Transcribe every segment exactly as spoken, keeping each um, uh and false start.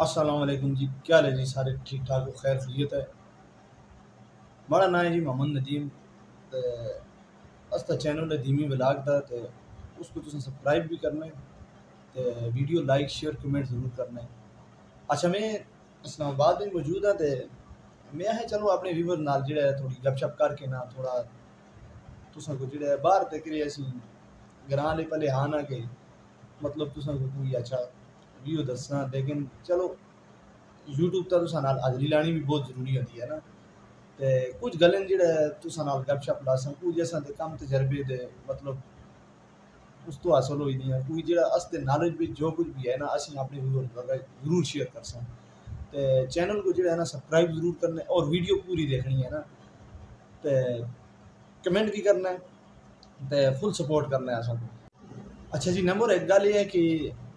السلام علیکم جی، کیا حال ہے جی؟ سارے ٹھیک ٹھاک ہو؟ خیر خیریت ہے؟ بڑا نام ہے جی محمد ندیم تے اس دا چینل ہے دھیمی ولاگ دا تے اس کو تساں سبسکرائب بھی کرنا ہے تے ویڈیو لائک شیئر کمنٹ ضرور کرنا ہے۔ اچھا میں اسلام آباد میں موجود ہاں تے میں ہے چلو اپنے ویور نال جڑا ہے تھوڑی گپ شپ کر کے نا تھوڑا تساں کو جڑا ہے باہر تے کرے اسی گراں لے پہلے ہاں نہ کہ مطلب تساں کو کوئی اچھا ویو دسنا، لیکن چلو یوٹیوب تے تساں نال حاضری لانی بھی بہت ضروری ہوندی ہے نا، تے کچھ گلیں جڑا ہے تساں نال گپ شپ لاساں کچھ اساں دے کم تجربے دے مطلب اس تو حاصل ہوئی نہیں ہے، کوئی جڑا اس دے نالج بھی جو کچھ بھی ہے نا اسی اپنے ویور نال ضرور شیئر کرساں تے چینل کو جڑا ہے نا سبسکرائب ضرور کرنا ہے اور ویڈیو پوری دیکھنی ہے نا تے کمنٹ بھی کرنا ہے تے فل سپورٹ کرنا ہے اساں کو۔ اچھا جی، نمبر ایک گل یہ ہے کہ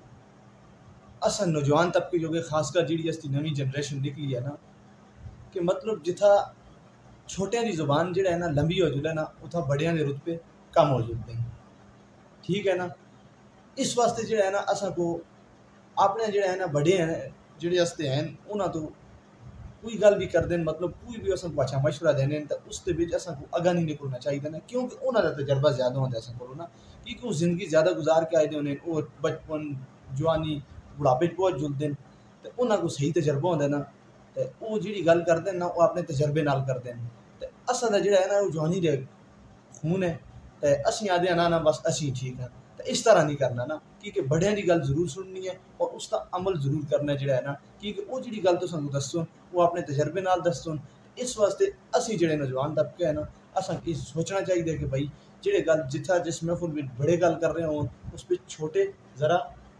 اساں نوجوان طبقے جو کہ خاص کر جیڑی اس دی نویں جنریشن نکلی ہے نا کہ مطلب جتھا چھوٹیاں دی زبان جڑا ہے نا لمبی ہو جلے نا اتھا بڑیاں دے رتبے کم ہو جلتے ہیں، ٹھیک ہے نا۔ اس واسطے جڑا ہے نا اساں کو اپنے جڑے ہیں نا بڑے ہیں جڑے ہستے ہیں انہاں تو کوئی گل بھی کر دین مطلب کوئی بھی اساں کو اچھا مشورہ دینے تے اس دے وچ اساں کو اگاں نہیں نکلنا چاہیے نا، کیونکہ انہاں دا تجربہ زیادہ ہوندا ہے اساں کولوں نا، کیونکہ وہ زندگی زیادہ گزار کے آئے دے ہونے اور بچپن جوانی بڑھاپے پہنچ جلدے ہیں تے انہاں کو صحیح تجربہ ہوندا ہے نا تے وہ جڑی گل کردے نا وہ اپنے تجربے نال کردے ہیں تے اساں دا جڑا ہے نا وہ جوانی دے خون ہے تے اسی آدھے نا نا بس اسی ٹھیک ہے تے اس طرح نہیں کرنا نا، کیونکہ بڑیاں دی گل ضرور سننی ہے اور اس کا عمل ضرور کرنا ہے جڑا ہے نا، کیونکہ وہ جڑی گل تساں کو دسن وہ اپنے تجربے نال دسن۔ اس واسطے اسی جڑے نوجوان طبقے ہیں نا اساں کی سوچنا چاہیے کہ بھائی جڑے گل جتھا جس محفل وچ بڑے گل کر رہے ہوں اس پہ چھوٹے ذرا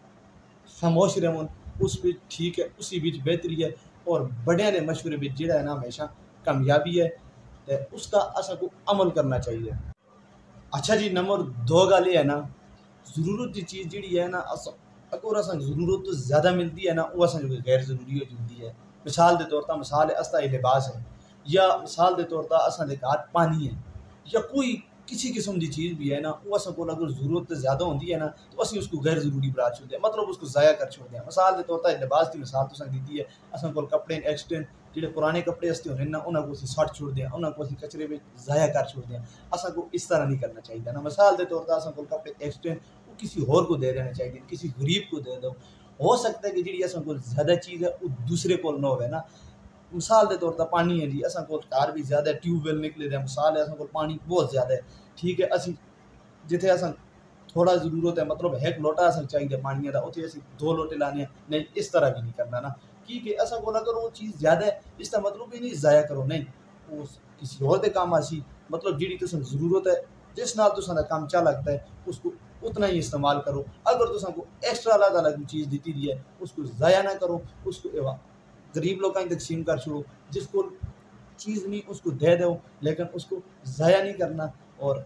خاموش رہون، اس پہ ٹھیک ہے اسی بچ بہتری ہے اور بڑیاں نے مشورے بچ جڑا ہے نا ہمیشہ کامیابی ہے تے اس کا اساں کو عمل کرنا چاہیے۔ اچھا جی، نمبر دو گل یہ ہے نا ضرورت کی چیز جڑی ہے نا اگر اساں ضرورت تو زیادہ ملتی ہے نا وہ اساں جو غیر ضروری ہو جاتی ہے۔ مثال دے طور پر مثال ہے استا یہ لباس ہے یا مثال دے طور پر اساں دے گھر پانی ہے یا کوئی کسی قسم دی چیز بھی ہے نا وہ اساں کو اگر ضرورت زیادہ ہوندی ہے نا تو اسی اس کو غیر ضروری بنا چھوڑتے ہیں، مطلب اس کو ضائع کر چھوڑتے ہیں۔ مثال دے طور پر لباس کی مثال تو دیتی ہے، اساں کو کپڑے ایکسٹینڈ جڑے پرانے کپڑے استے ہونے نا انہاں کو اسی سٹ چھوڑ دیں، انہاں کو اسی کچرے میں ضائع کر چھوڑ دیں، اساں کو اس طرح نہیں کرنا چاہیے نا۔ مثال دے طور پر اساں کو کپڑے ایکسٹینڈ وہ کسی اور کو دے دینا چاہیے، کسی غریب کو دے دو، ہو سکتا ہے کہ جڑی اساں کو زیادہ چیز ہے وہ دوسرے کو نہ ہوئے نا۔ مثال دے طور پر پانی ہے جی، اساں کو کار بھی زیادہ ٹیوب ویل نکلے دے، مثال ہے اساں کو پانی بہت زیادہ ہے، ٹھیک ہے، اسی جتھے اساں تھوڑا ضرورت ہے مطلب ایک لوٹا اساں چاہیے پانی دا اتھے اسی دو لوٹے لانے ہیں، نہیں اس طرح بھی نہیں کرنا نا، کیونکہ اساں کو اگر وہ چیز زیادہ ہے اس کا مطلب بھی نہیں ضائع کرو، نہیں وہ کسی اور دے کام آسی، مطلب جڑی تساں ضرورت ہے جس نال تساں دا کام چا لگتا ہے اس کو اتنا ہی استعمال کرو۔ اگر تساں کو ایکسٹرا اللہ تعالیٰ کی چیز دیتی دی ہے اس کو ضائع نہ کرو، اس کو غریب لوگوں کی تقسیم کر چھوڑو، جس کو چیز نہیں اس کو دے دو لیکن اس کو ضائع نہیں کرنا۔ اور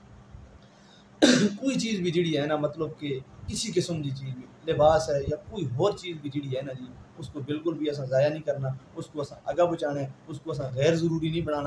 کوئی چیز بھی جڑی ہے نا مطلب کہ کسی قسم کی چیز بھی لباس ہے یا کوئی اور چیز بھی جڑی ہے نا جی اس کو بالکل بھی ایسا ضائع نہیں کرنا، اس کو ایسا اگا بچانا ہے، اس کو ایسا غیر ضروری نہیں بنانا۔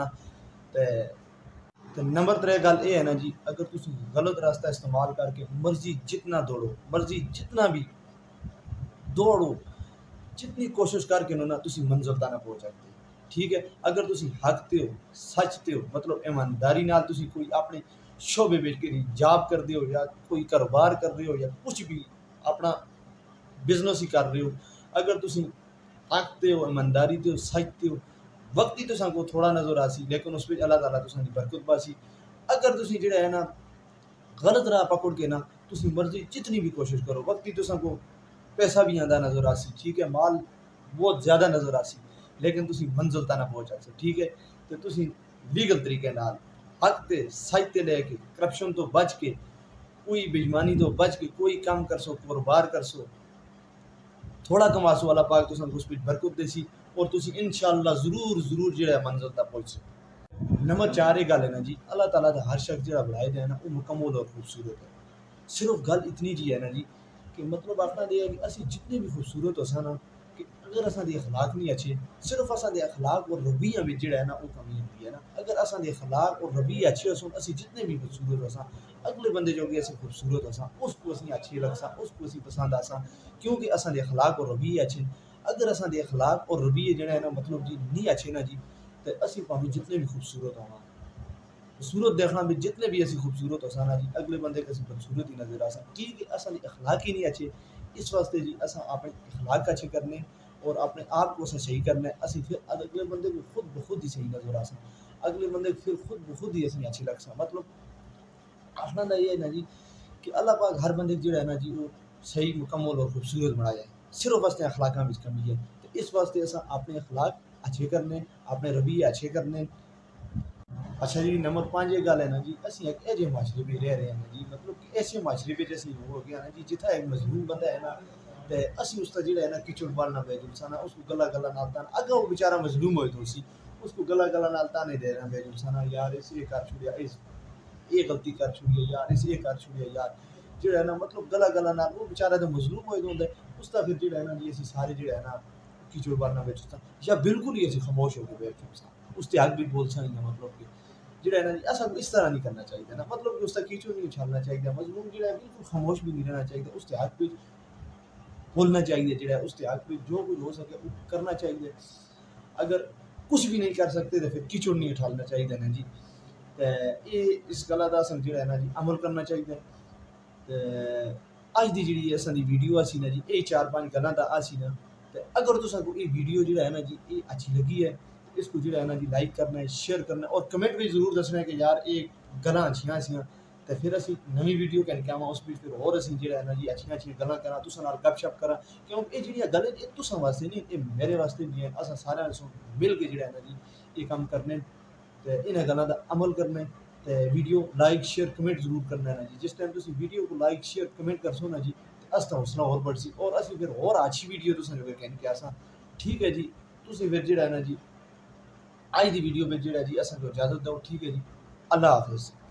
تے نمبر ترے گل یہ ہے نا جی اگر تسی غلط راستہ استعمال کر کے مرضی جتنا دوڑو مرضی جتنا بھی دوڑو جتنی کوشش کر کے نا تسی منزل تک نہ پہنچ سکتے، ٹھیک ہے۔ اگر تسی حق تے ہو سچ تے ہو مطلب ایمانداری نال تسی کوئی اپنے شعبے وچ کے جاب کر دے ہو یا کوئی کاروبار کر رہے ہو یا کچھ بھی اپنا بزنس ہی کر رہے ہو، اگر تسی حق تے ہو ایمانداری تے ہو سچ تے ہو وقتی تساں کو تھوڑا نظر آسی لیکن اس وچ اللہ تعالیٰ تساں دی برکت باسی۔ اگر تسی جڑا ہے نا غلط راہ پکڑ کے نا تسی مرضی جتنی بھی کوشش کرو وقتی تساں کو پیسہ بھی آندا نظر آسی، ٹھیک ہے، مال بہت زیادہ نظر آسی لیکن تسی منزل تک نہ پہنچ سکتے، ٹھیک ہے۔ تو تسی لیگل طریقے نال حق تے سچ تے لے کے کرپشن تو بچ کے کوئی بےایمانی تو بچ کے کوئی کام کر سو کاروبار کر سو تھوڑا کماسو، اللہ پاک تساں کو اس وچ برکت دیسی اور تسی انشاءاللہ ضرور ضرور جڑا منزل تک پہنچ سو۔ نمبر چار یہ گل ہے نا جی اللہ تعالیٰ دا ہر شخص جڑا بنائے دے ہے نا وہ مکمل اور خوبصورت ہے، صرف گل اتنی جی ہے نا جی کہ مطلب آخنا دے ہے کہ اسی جتنے بھی خوبصورت ہو سا نا کہ اگر اساں دے اخلاق نہیں اچھے صرف اساں دے اخلاق اور رویہ میں جڑا ہے نا وہ کمی ہوتی ہے نا، اگر اساں دے اخلاق اور رویہ اچھے ہو سن اسی جتنے بھی خوبصورت ہو سا اگلے بندے جو کہ اسی خوبصورت ہو سا اس کو اسی اچھی لگ سا اس کو اسی پسند آ سا، کیونکہ اساں دے اخلاق اور رویہ اچھے۔ اگر اساں دے اخلاق اور رویے جڑا ہے نا مطلب جی نہیں اچھے نا جی تے اسی پاویں جتنے بھی خوبصورت ہوں صورت دیکھنا بھی جتنے بھی ایسی خوبصورت ہو سانا جی اگلے بندے کے بدصورت ہی نظر آ سکتا کی اصل اخلاق ہی نہیں اچھے اس واسطے جی اساں اپنے اخلاق اچھے کرنے اور اپنے آپ کو اساں صحیح کرنا ہے اسی پھر اگلے بندے کو خود بخود ہی صحیح نظر آ سکتا اگلے بندے پھر خود بخود ہی اسیں اچھی لگ سکتا مطلب آخنا دا یہ ہے نا جی کہ اللہ پاک ہر بندے جڑا ہے نا جی وہ صحیح مکمل اور خوبصورت بنایا ہے صرف واسطے اخلاقاں میں کمی ہے تو اس واسطے اساں اپنے اخلاق اچھے کرنے اپنے رویے اچھے کرنے اچھا جی نمبر پانچ یہ گل ہے نا جی اسی ایک ایجے معاشرے میں رہ رہے ہیں جی مطلب کہ ایسے معاشرے میں جیسے ہو گیا نا جی جتھا ایک مظلوم بندہ ہے نا تے اسی اس کا جڑا ہے نا کچڑ بالنا پہ جلسانا اس کو گلا گلا نال تان اگر وہ بیچارہ مظلوم ہوئے تو اسی اس کو گلا گلا نال تانے دے رہا پہ جلسانا یار اس یہ کر چھڑیا اس یہ غلطی کر چھڑیا یار اس یہ کر چھڑیا یار جڑا ہے نا مطلب گلا گلا نال وہ بیچارہ تو مظلوم ہوئے تو ہوندا ہے اس کا پھر جڑا ہے نا جی اسی سارے جڑا ہے نا کچڑ بالنا پہ جلسانا یا بالکل ہی ایسے خاموش ہو کے بیٹھ جلسانا اس کے حق بھی بول سکیں گے مطلب کہ جڑا ہے نا جی اصل اس طرح نہیں کرنا چاہیے نا مطلب کہ اس کا کیچو نہیں اچھالنا چاہیے مظلوم جڑا ہے بالکل خاموش بھی نہیں رہنا چاہیے اس کے حق پہ بولنا چاہیے جڑا ہے اس کے حق پہ جو کچھ ہو سکے وہ کرنا چاہیے اگر کچھ بھی نہیں کر سکتے تو پھر کیچڑ نہیں اٹھالنا چاہیے نا جی یہ اس گلا کا اصل جڑا ہے نا جی عمل کرنا چاہیے اج دی جڑی اصل دی ویڈیو آسی نا جی یہ چار پانچ گلاں دا آسی نا اگر تساں کو یہ ویڈیو جڑا ہے نا جی یہ اچھی لگی ہے اس کو جڑا ہے نا جی لائک کرنا ہے شیئر کرنا ہے اور کمنٹ بھی ضرور دسنا ہے کہ یار یہ گلاں اچھیاں سیاں تو پھر اسی نویں ویڈیو کہن کے آواں اس بھی پھر اور اسی جڑا ہے نا جی اچھیاں اچھیاں گلاں کراں تساں نال گپ شپ کراں کیونکہ یہ جڑیاں گلاں یہ تساں واسطے نہیں یہ میرے واسطے بھی ہیں اساں سارے مل کے جڑا ہے نا جی یہ کام کرنے تے انہاں گلاں دا عمل کرنا تے ویڈیو لائک شیئر کمنٹ ضرور کرنا ہے نا جی جس ٹائم تسی ویڈیو کو لائک شیئر کمنٹ کرسو نا جی اس کا حوصلہ اور بڑھ سی اور اسی پھر اور اچھی ویڈیو تساں جو کہن کے آساں ٹھیک ہے جی تسی پھر جڑا ہے نا جی آج دی ویڈیو میں جڑا جی اساں کو اجازت دو ٹھیک ہے جی اللہ حافظ